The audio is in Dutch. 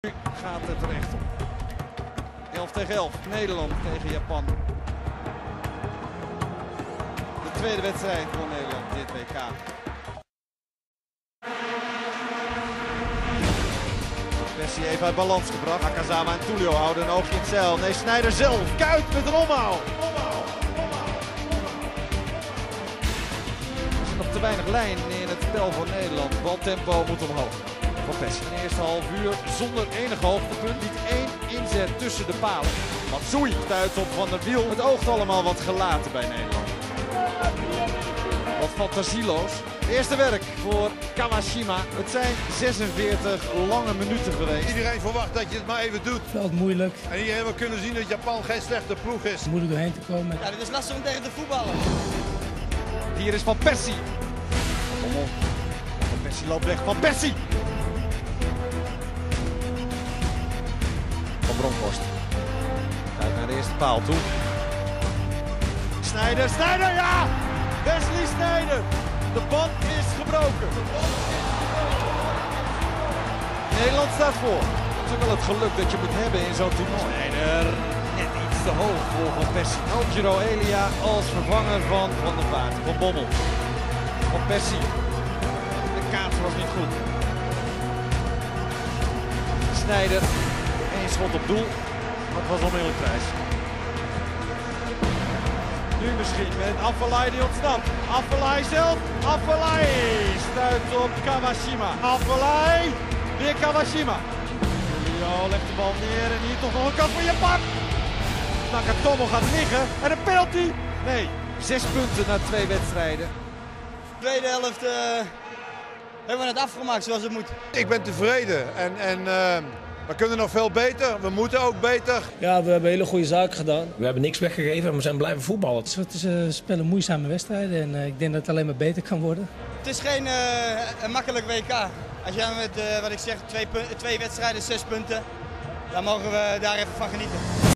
Nu gaat het er echt op. 11 tegen 11. Nederland tegen Japan. De tweede wedstrijd voor Nederland dit WK. Messi even uit balans gebracht. Nakazama en Tullio houden een oogje in het zeil. Nee, Sneijder zelf. Kuyt met een omhaal. Er is nog te weinig lijn in het spel van Nederland. Baltempo moet omhoog. Van Persie. In de eerste half uur zonder enig hoogtepunt. Niet één inzet tussen de palen. Matsui stuit op Van der Wiel. Het oogt allemaal wat gelaten bij Nederland. Wat fantasieloos. Het eerste werk voor Kawashima. Het zijn 46 lange minuten geweest. Iedereen verwacht dat je het maar even doet. Veld moeilijk. En hier hebben we kunnen zien dat Japan geen slechte ploeg is. Moeilijk doorheen te komen. Ja, dit is lastig om tegen te voetballen. Hier is Van Persie. Van Persie loopt weg. Van Persie. Van Bronkhorst. Gaat naar de eerste paal toe. Sneijder, Sneijder, ja! Wesley Sneijder. De band is gebroken. Nederland staat voor. Dat is ook wel het geluk dat je moet hebben in zo'n toernooi. Sneijder net iets te hoog voor Van Persie. Algero Elia als vervanger van Van der Vaart. Van Bommel. Van Persie. De kaats was niet goed. Sneijder. Eén schot op doel. Maar het was onmiddellijk prijs. Nu misschien met Afellay die ontsnapt. Afellay zelf. Afellay stuit op Kawashima. Afellay. Weer Kawashima. Julio legt de bal neer en hier toch nog een kans voor Japan. Nakatomo gaat liggen. En een penalty. Nee, 6 punten na 2 wedstrijden. De tweede helft hebben we het afgemaakt zoals het moet. Ik ben tevreden en we kunnen nog veel beter. We moeten ook beter. Ja, we hebben hele goede zaken gedaan. We hebben niks weggegeven en we zijn blijven voetballen. We spelen moeizame wedstrijden en ik denk dat het alleen maar beter kan worden. Het is geen een makkelijk WK. Als jij met, wat ik zeg, 2 wedstrijden, 6 punten, dan mogen we daar even van genieten.